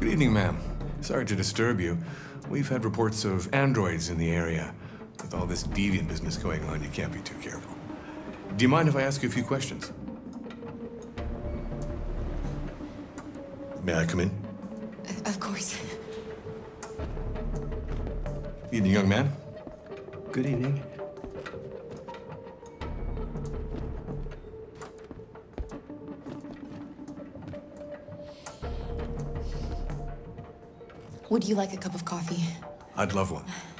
Good evening, ma'am. Sorry to disturb you. We've had reports of androids in the area. With all this deviant business going on, you can't be too careful. Do you mind if I ask you a few questions? May I come in? Of course. Evening, young man. Good evening. Would you like a cup of coffee? I'd love one.